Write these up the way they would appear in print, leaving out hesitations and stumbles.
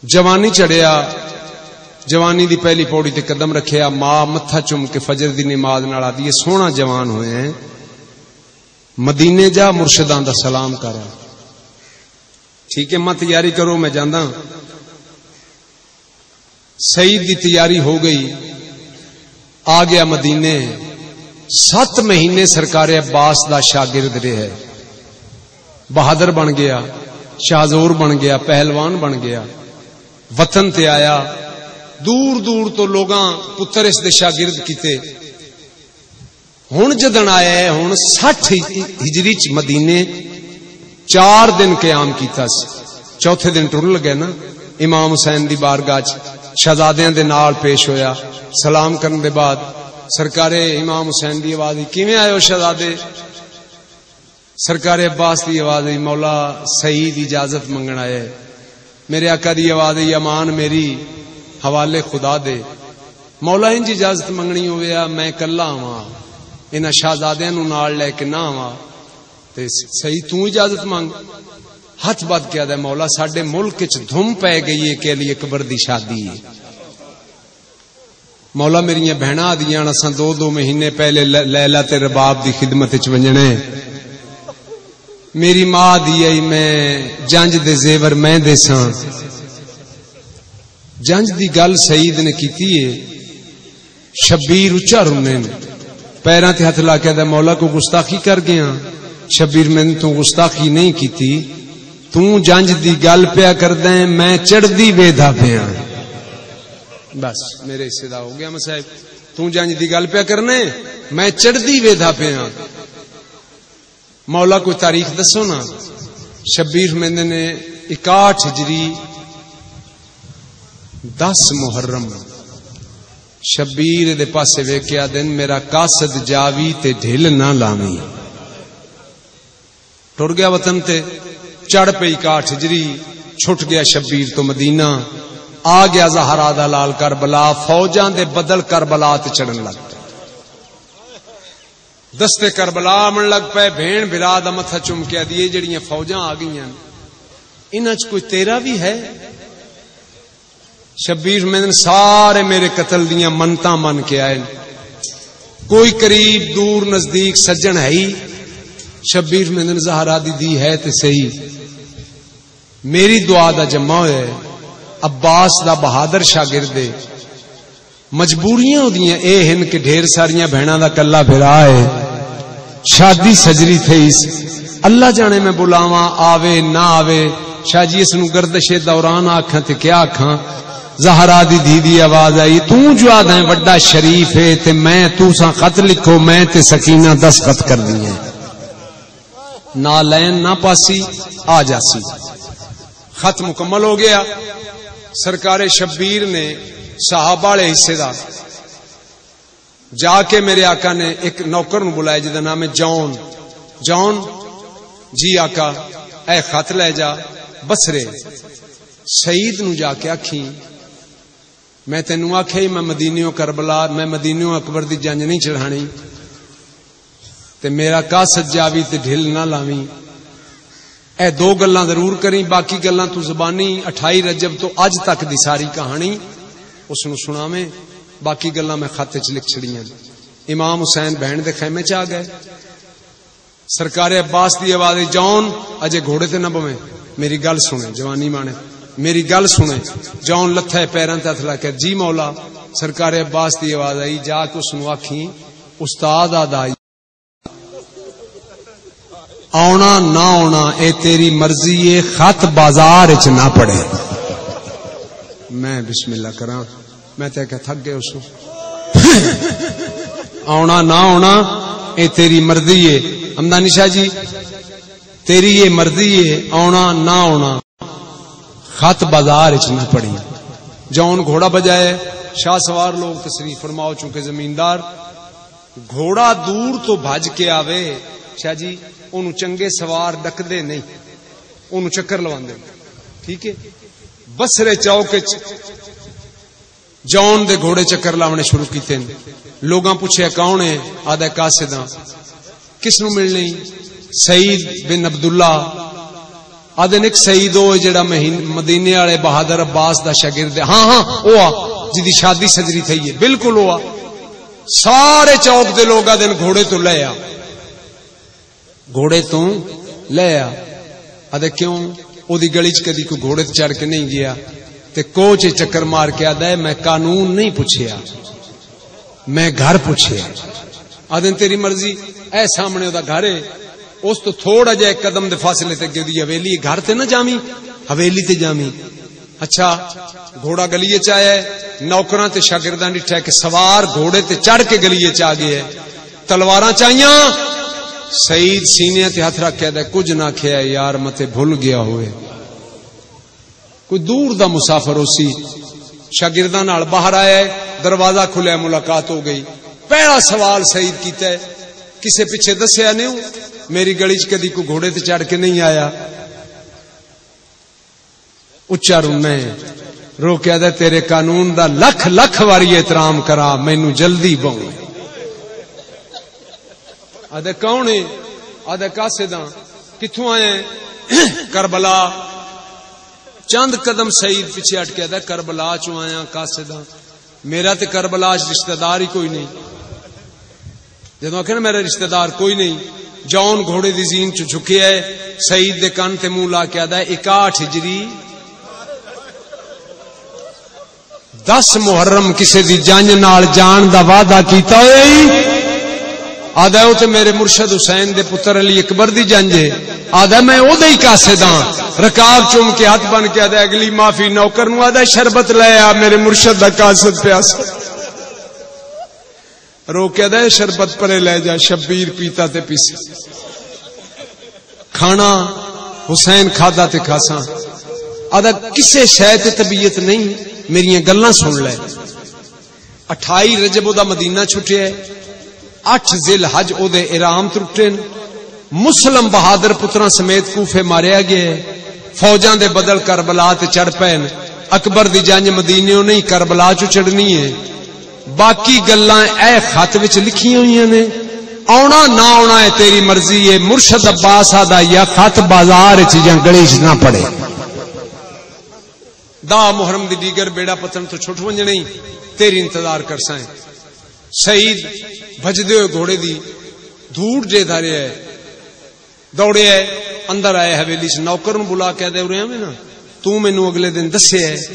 جوانی چڑھیا، جوانی دی پہلی پوڑی تے قدم رکھیا، ماں متھا چم کے فجر دی نماز نال آدی سونا جوان ہوئے ہیں، مدینے جا مرشداں دا سلام کر، ٹھیک ہے میں تیاری کرو میں جانا۔ سعید دی تیاری ہو گئی، آ گیا مدینے، 7 مہینے سرکار عباس دا شاگرد رہے، بہادر بن گیا، شاہزور بن گیا، پہلوان بن گیا، وطن تے آیا، دور دور تو لوگاں پتر اس دے شاگرد کیتے، ہن جدن آیا ہے، ہن 60 ہجری چ مدینے 4 دن قیام کیتا سی، چوتھے دن ٹر لگے نا، امام حسین دی بارگاہ چ شہزادیاں دے نال پیش ہویا، سلام کرن دے بعد سرکار امام حسین دی آواز آئی، کیویں آئے ہو شہزادے؟ سرکار عباس دی آواز آئی، مولا سعید اجازت منگن آئے، میرے آقا دی آواز آئی، امان میری حوالے خدا دے، مولا انج اجازت منگنی ہویا میں کلا آواں، انہاں شہزادیاں نوں نال لے کے نہ آواں تے سعید تو اجازت مانگ، ہاتھ بد کیا دے مولا ساڈے ملک وچ دھم پے گئی ہے کہ علی اکبر دی شادی ہے، مولا میریاں بہناں آدیاں اساں 2 مہینے پہلے لیلا تے رباب دی خدمت وچ ونجنے، میری ماں دی آئی میں جنج دے زیور میں دیساں، جنج دی گل سعید نے کیتی ہے، شبیر اچا رونے پیراں تے ہاتھ لا کے دے مولا کو گستاخی کر گیا، شبیر میں تو گستاخی نہیں کیتی، تو جنج دی گل پیا کردیں میں چڑھدی ویدھا پیا، بس میرے حصے دا ہو گیا مصائب، تو جنج دی گل پیا کرنے میں چڑھدی ویدھا پیا، مولا کوئی تاریخ دسو نا، شبیر مہندے نے 61 ہجری 10 محرم، شبیر دے پاسے ویکھیا دن میرا قاصد جاوی تے ڈھل نہ لاویں، ٹر گیا وطن تے، چڑھ پئی 61 ہجری، چھٹ گیا شبیر تو مدینہ، آ گیا زہرا دا لال کربلا، فوجاں دے بدل کربلا تے چڑھن لگ پے، دستے کربلا من لگ پے، بھین بھرا دا متھا چم کے دیے جڑیاں فوجاں آ گئیاں، انہاں چ کوئی تیرا بھی ہے؟ شبیر میں سارے میرے قتل دیاں منتاں من کے آئے، کوئی قریب دور نزدیک سجن ہے ہی، شبیر میں زہرا دی ہے تے صحیح، میری دعا دا جمع ہوئے، عباس دا بہادر شاگرد، مجبوریاں دیاں اے ہن کہ ڈھیر ساریاں بہناں دا کلا بھرا ہے، شادی سجری تھی، اللہ جانے میں بلاواں آوے نہ آوے، شاہ جی اس نو گردش دوران آکھاں تے کیا آکھاں، زہرا دی دی آواز آئی، تو جو آدھیں وڈا شریف ہے تے میں تو سا خط لکھو، میں تے سکینہ 10 خط کر دی ہیں، نہ لین نہ پاسی آ جاسی، خط مکمل ہو گیا، سرکار شبیر نے صحابہ والے حصے دا جا کے میرے آقا نے ایک نوکر نو بلایا جدا نام ہے جون، جون جی آقا اے خط لے جا بسرے، سعید نو جا کے آکھیں میں تینوں آکھے میں مدینیوں کربلا میں مدینیوں اکبر دی جنج نہیں چڑھانی تے میرا قاصد جاوی تے ڈھل نہ لاویں، اے 2 گلاں ضرور کریں، باقی گلاں تو زبانی 28 رجب تو اج تک دی ساری کہانی اس نو سناویں، باقی گلاں میں خط وچ لکھ چھڑیاں۔ امام حسین بہن دے خیمے چ آ گئے، سرکار عباس دی آواز جون اجے گھوڑے تے نہ بویں، میری گل سنیں، جوانی مانے میری گل سنیں، جون لتھے پیراں تے ہتھ لا کے جی مولا، سرکار عباس دی آواز آئی، جا کے اس نو آکھیں استاد آدائی آنا نہ آنا اے تیری مرضی ہے، خط بازار وچ نہ پڑے، میں بسم اللہ کراں، میں تے کہ تھک گئے اس آنا نہ آنا اے تیری مرضی ہے، ہمدانی شاہ جی تیری یہ مرضی ہے، آنا نہ آنا خط بازار وچ نہ پڑی، جون گھوڑا بجائے، شاہ سوار لوگ تشریف فرماؤ، چونکہ زمیندار گھوڑا دور تو بھج کے آوے شاہ جی اونوں چنگے سوار ڈکدے نہیں، اونوں چکر لواندے، ٹھیک ہے، بسرے چوک وچ جون دے گھوڑے چکر لاونے شروع کیتے، لوگاں پوچھے کون ہے، آدھا قاصداں، کس نو ملنی؟ سعید بن عبداللہ آدھے ایک سعید ہو جڑا مدینے والے بہادر عباس دا شاگرد ہے. ہاں وہ آ جی شادی سجری تھی ہے. بالکل وہ آ. سارے چوک دے لوگ آدھے گھوڑے تو لے آ, گھوڑے تو لے آ. آدھے کیوں؟ او دی گلی چ کدی کوئی گھوڑے تے چڑھ کے نہیں گیا تے کوچ چکر مار کے آدھا ہے میں قانون نہیں پوچھیا, میں گھر پوچھیا. آدھے تیری مرضی. اے سامنے دا گھر ہے, اس تو تھوڑا جا ایک قدم دے فاصلے تے دی حویلی, گھر تے نہ جامی, حویلی تے جامی. اچھا گھوڑا گلیے چ آیا ہے, نوکراں تے شاگرداں ڈٹھا کہ سوار گھوڑے تے چڑھ کے گلیے چ آ گیا ہے, تلواراں چاہیاں. سعید سینے تے ہاتھ رکھ کے دے کچھ نہ کھیا یار متے بھول گیا ہوئے. کوئی دور دا مسافر ہو سی, شاگرداں نال باہر آیا ہے, دروازہ کھلیا, ملاقات ہو گئی. پہلا سوال سعید کیتا ہے کسے پیچھے دسیا نہیں, میری گلی چ کدی کوئی گھوڑے تے چڑھ کے نہیں آیا. اچا رونا رو کے آدھا تیرے قانون دا لکھ لکھ واری احترام کرا, مینوں جلدی بہوں. آدھے کون ہے؟ آدھے قاصداں. کتھوں آئے؟ کربلا. چند قدم سعید پیچھے ہٹ کے آدھا کربلا چوں آیا قاصداں. میرا تے کربلا چ رشتہ دار ہی کوئی نہیں. جدوں آخیا نا میرا رشتہ دار کوئی نہیں, جون گھوڑے دی زین چ جھکیا ہے, سعید دے کان تے منہ لا کے آدھا 61 ہجری 10 محرم کسے دی جنج نال جان دا وعدہ کیتا ہوئی. آدھا وہ تے میرے مرشد حسین دے پتر علی اکبر دی جنج ہے. آدھا میں او دے ہی قاصد ہاں. رکاب چوم کے ہاتھ بن کے آدھا اگلی معافی نوکر نو آدھا شربت لے آ, میرے مرشد دا قاصد پیاسا. رو کے آدھا شربت پرے لے جا, شبیر پیتا تے پیسا. کھانا حسین کھادا تے کھاساں. آدھا کسے شے تے طبیعت نہیں, میری گلاں سن لے. 28 رجب دا مدینہ چھٹیا ہے, 8 ذی الحج او دے احرام ٹرٹے. مسلم بہادر پتراں سمیت کوفے ماریا گیا. فوجاں دے بدل کربلا تے چڑھ پین. اکبر دی جنج مدینے نہیں کربلا چ چڑھنی ہے. باقی گلاں اے خط وچ لکھی ہوئی نے, آنا نہ آنا ہے تیری مرضی ہے. مرشد عباس آدا یا خط بازار چ یا گلی چ نہ پڑے. دا محرم دی دیگر بیڑا پتن تو چھٹ ونجنی, تیری انتظار کرسائیں. سعید بھجدے ہوئے گھوڑے دی دھوڑ جے دھارے ہے, دوڑے ہے, اندر آئے حویلی سے. نوکر نو بلا کے دے رہے ہیں نا, تو مینوں اگلے دن دسے ہے,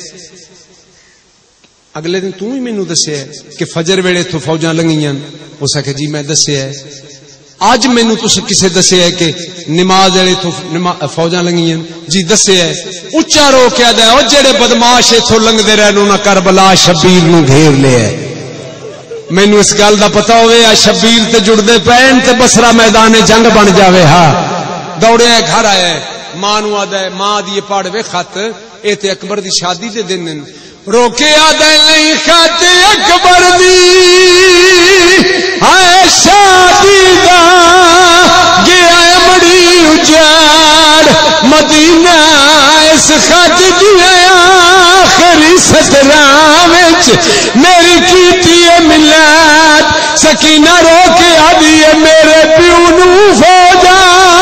اگلے دن تو ہی مینوں دسے ہے کہ فجر ویلے تو فوجاں لنگیاں. اس آخیا جی میں دسے ہے. اج مینوں تسی کسے دسے ہے کہ نماز ویلے تو فوجاں لنگیاں؟ جی دسے ہے. اچا رو کے دے او جڑے بدماش اتھوں لنگدے رہن انہاں کربلا شبیر نو گھیر لیا ہے. مینوں اس گل دا پتہ ہوئے آ شبیر تے جڑدے پین تے بسرا میدان جنگ بن جاوے. ہاں دوڑے گھر آیا, ماں نو آدا ہے, ماں دی پڑھ وے خط, اے تے اکبر دی شادی دے دن. روکے آدا نہیں خط اکبر دی ہائے شادی دا گیا بڑی اجاڑ مدینہ. اس خط دی آخری سطراں وچ میری کیتی ہے ملاد. سکینہ رو کے آدھی ہے میرے پیو نو فوجا.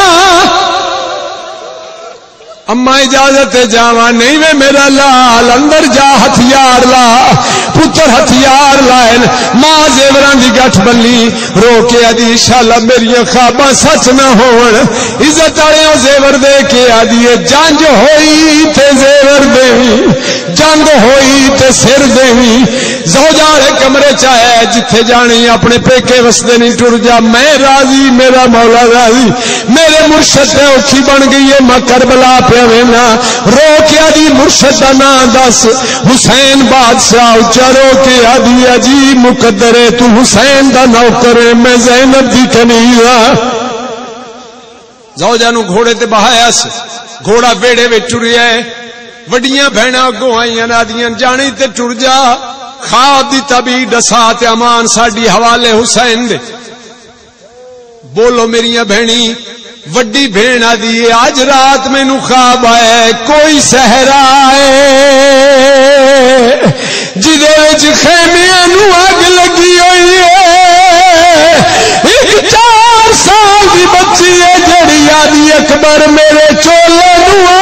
اما اجازت جاواں نہیں وے میرا لال, اندر جا ہتھیار لا. پتر ہتھیار لائن, ماں زیوراں دی گٹھ بنی. رو کے آدھی انشاءاللہ میری خواباں سچ نہ ہون. عزت والے زیور دے کے آدھی جنج ہوئی تے زیور دیویں, جنگ ہوئی تے سر دیویں. زوجا والے کمرے چاہے جتھے جانی اپنے پیکے وسدے نہیں ٹر جا. میں راضی, میرا مولا راضی. میرے مرشد تے اوکھی بن گئی ہے, میں کربلا پہ وینا. رو کے آدھی مرشد دا نام دس, حسین بادشاہ. اچا رو کے آدھی عجیب مقدر ہے, تو حسین دا نوکر ہے, میں زینب دی کنیز ہاں. زوجا نو گھوڑے تے بہایا, گھوڑا بیڑے وچ ٹریا ہے. وڈیاں بہناں اگوں آئیاں آدیاں جانی تے ٹر جا. خواب دی تبی ڈسا تے امان ساڈی حوالے حسین دے. بولو میریاں بہنی, وڈی بھین آدھی آج رات مینوں خواب آئے کوئی صحرا ہے جدے وچ خیمیاں نو اگ لگی ہوئی ہے. ایک 4 سال دی بچی ہے جڑی آدھی اکبر میرے چولے نو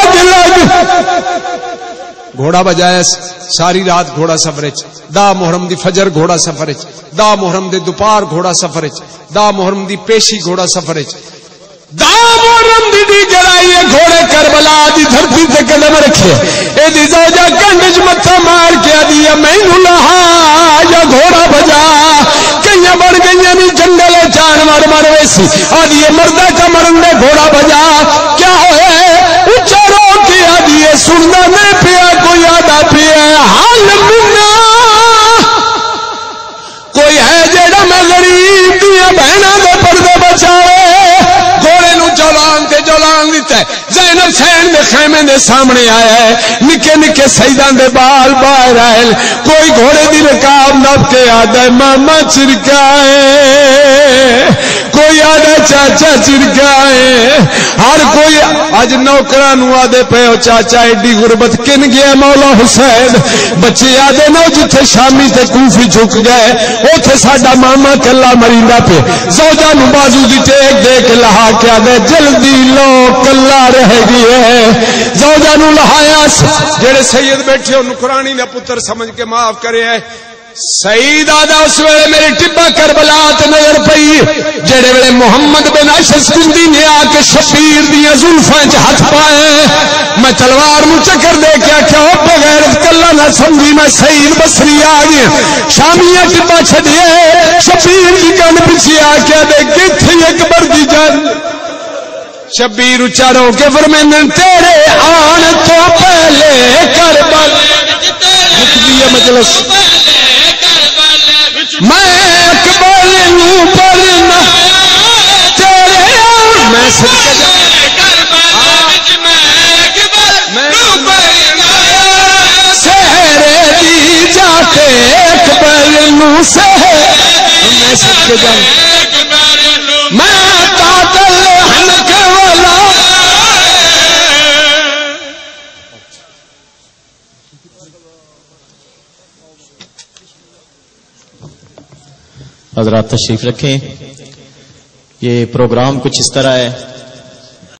گھوڑا بجایا ساری رات گھوڑا سفر چ، دا محرم دی فجر گھوڑا سفر چ، دا محرم دے دوپہر گھوڑا سفر چ، دا محرم دی پیشی گھوڑا سفر چ، دا محرم دی گرائی گھوڑے کربلا دی دھرتی تے قدم رکھے، اے دی زوجہ کنڈ متھا مار کے آدھی مینوں لہا یا گھوڑا بجا، کئیاں بڑھ گئیاں نی جنگل جانور مر ویسی، آدھی مردہ کا مرن دے گھوڑا بجا، کیا ہوئے اچھا رو کے آدھی سننا نہیں پیا، کوئی آدھا پیا حال منا، کوئی ہے جیڑا میں غریب دیا بہناں دے پردے بچاوے، گھوڑے نو جولان تے جولان دیتا ہے، زینب حسین دے خیمے دے سامنے آیا ہے، نکے نکے سیدان دے بال باہر آئے، کوئی گھوڑے دی رکاب نب کے آدھا ہے ماما چرکائے، کوئی آدھا چاچا چرکائے، ہر کوئی آج نوکرانو آدھے پہ ہو چاچا ایڈی غربت کن گیا مولا حسین، بچے آدھے نو جتھے شامی تے کوفی جھک گئے، اوتھے ساڈا ماما کلا مریندا پہ، زوجہ نو بازو دی ٹیک دے کے لہا کے آدھے جلدی لو کلا رہ گئے، زوجہ نو لہایا، جڑے سید بیٹھے انہوں قرآنی دا پتر سمجھ کے معاف کرے ہے، سعید آدھا اس ویلے میری ٹبا کربلا تے نظر پئی، جڑے ویلے محمد بن اشعث کندی نے آ کے شبیر دیاں زلفاں چ ہاتھ پائے، میں تلوار نو چکر دے کے آکھیا او بغیرت کلا نہ سمجھی میں سعید بصری آ گیا، شامیاں ٹبا چھڈیے، شبیر دی کن پیچھے آ کے دے کتھے اکبر دی جان، شبیر اچا رو کے فرمیندن تیرے آن تو پہلے کربلا مکدی مجلس میں اکبر نو پڑھنا تیرے آن میں صدقے سہرے دی جاتے اکبر نو سہرے میں صدقے جاؤں میں قاتل حنک والا حضرات تشریف رکھیں. یہ پروگرام کچھ اس طرح ہے